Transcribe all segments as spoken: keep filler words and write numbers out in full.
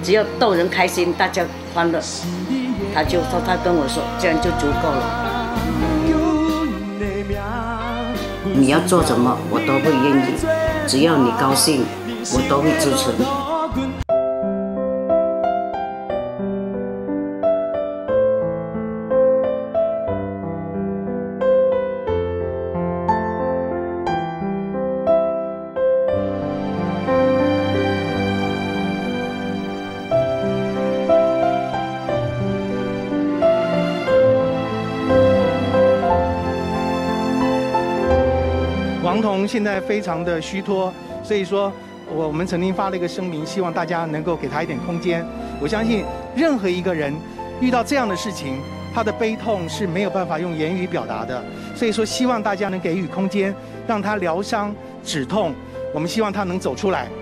只要逗人开心，大家欢乐，他就说他跟我说，这样就足够了。你要做什么，我都会愿意，只要你高兴，我都会支持你。 王彤现在非常的虚脱，所以说我我们曾经发了一个声明，希望大家能够给他一点空间。我相信任何一个人遇到这样的事情，他的悲痛是没有办法用言语表达的，所以说希望大家能给予空间，让他疗伤止痛。我们希望他能走出来。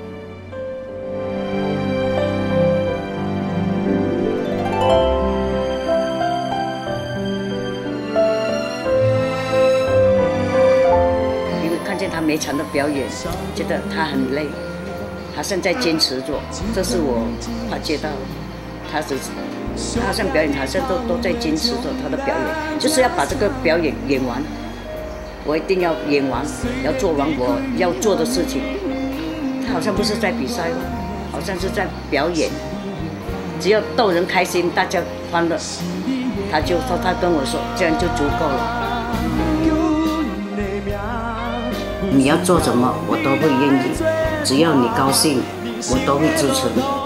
见他每场的表演，觉得他很累，好像在坚持着。这是我发觉到，他是他好像表演，好像都都在坚持着他的表演，就是要把这个表演演完。我一定要演完，要做完我要做的事情。他好像不是在比赛，好像是在表演。只要逗人开心，大家欢乐，他就说他跟我说，这样就足够了。你要做什么，我都会愿意，只要你高兴，我都会支持你。